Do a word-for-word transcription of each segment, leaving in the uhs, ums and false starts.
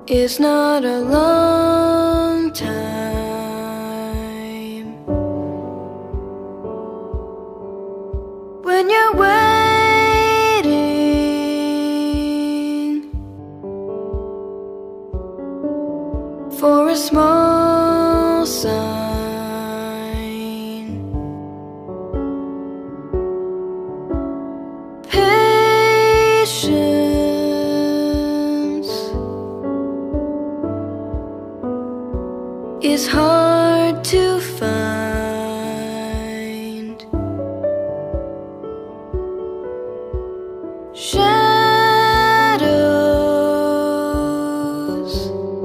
It's not a long time when you're waiting for a small sign. Patience is hard to find. Shadows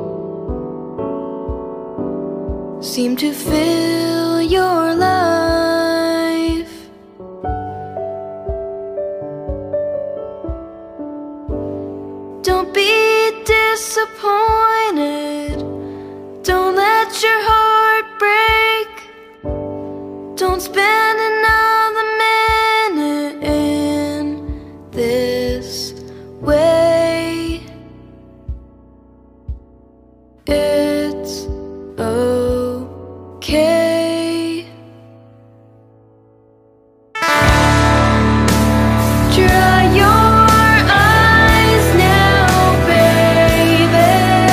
seem to fill your life. Don't be disappointed. Don't let your heart break. Don't spend another minute in this way. It's okay. Dry your eyes now, baby.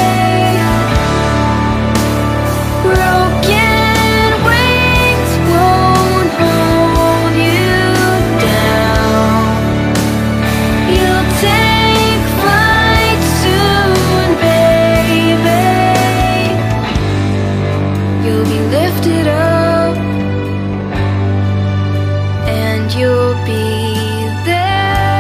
Broken wings won't hold you down. You'll take flight soon, baby. You'll be lifted up, and you'll be there.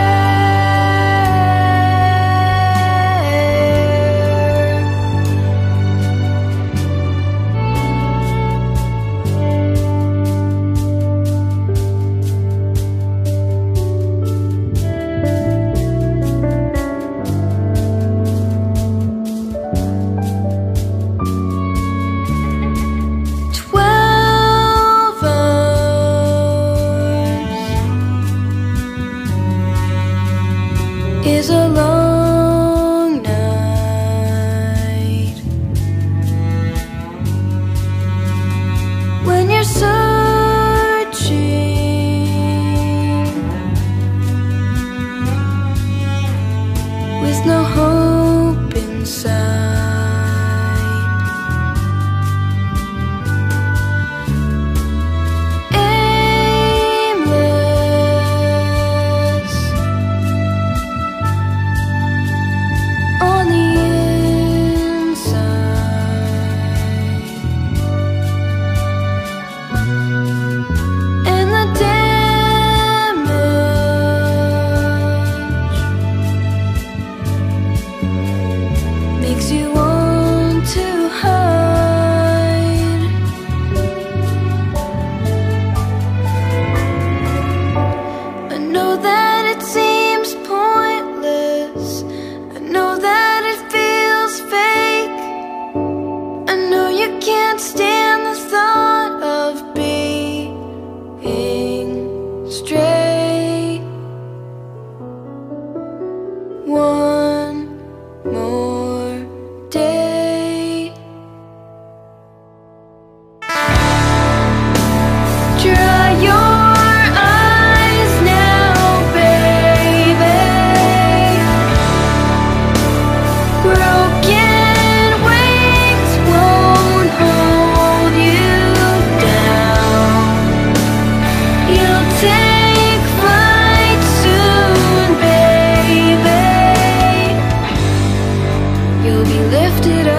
Twelve hours is a long night when you're searching with no hope inside. Aimless on the inside, and the damage makes you want to hide. I know that it seems pointless. I know that it feels fake. I know you can't stand the thought of being straight. One more day. Dry your eyes now, baby. Broken wings won't hold you down. You'll take flight soon, baby. You'll be lifted